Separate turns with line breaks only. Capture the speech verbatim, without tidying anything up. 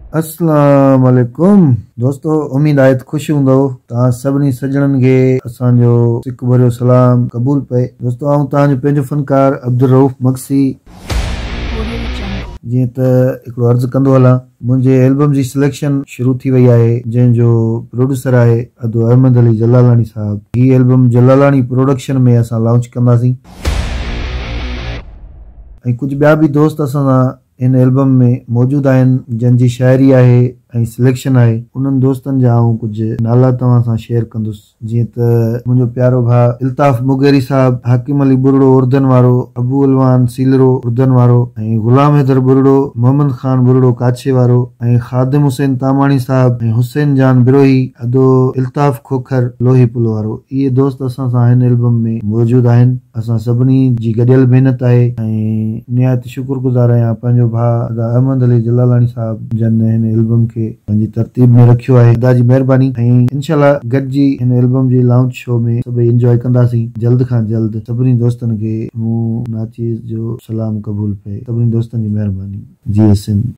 अस्सलाम वालेकुम दोस्तों, उम्मीद आहे खुश हूंदो। तव्हां सभिनी सजणनि खे असांजो सिक भरियो सलाम क़बूल पए। दोस्तों, आऊं तव्हांजो पंहिंजो फनकार अब्दुल रऊफ़ मक्सी। जीअं त हिकिड़ो अर्ज़ु कंदो हलां, मुंहिंजे एल्बम जी सिलेक्शन शुरू थी वई आहे, जंहिंजो प्रोड्यूसर आहे अदो अहमद अली जलालानी साहब। ही एल्बम जलालानी प्रोडक्शन में असां लॉन्च कंदासीं ऐं कुझु ॿिया बि दोस्त असां सां इन एल्बम में मौजूद आहिनि, जंहिंजी शाइरी आहे ऐं सिलेक्शन आहे। उन्हनि दोस्तनि जा आऊं कुझु नाला तव्हां सां शेयर कंदुसि। जीअं त मुंहिंजो प्यारो भाउ इल्ताफ़ मुगेरी साहब, हाकिम अली बुरड़ो उर्दन वारो, अबू अलवान सीलरो उर्दन वारो, ऐं गुलाम हैदर बुरड़ो, मोहम्मद खान बुरड़ो काछे वारो, ऐं खादिम हुसैन तामाणी साहब, ऐं हुसैन जान बिरोही, अदो इल्ताफ़ खोखर लोही पुल वारो। इहे दोस्त असां सां हिन एल्बम में मौजूद आहिनि। असां सभिनी जी गॾियल महिनत आहे ऐं निहायत शुक्रगुज़ार आहियां पंहिंजो भाउ अहमद अली जलालानी साहब, जन हिन एल्बम खे पंहिंजी तरतीब में रखियो आहे। ख़ुदा जी महिरबानी। ऐं इंशाल्लाह गॾिजी हिन एल्बम जी लॉन्च शो में सभई इंजॉय कंदासीं जल्द खां जल्द। सभिनी दोस्तनि खे मूं नाचीज़ जो सलाम क़बूल पए। सभिनी दोस्तनि जी महिरबानी। जी सिंध।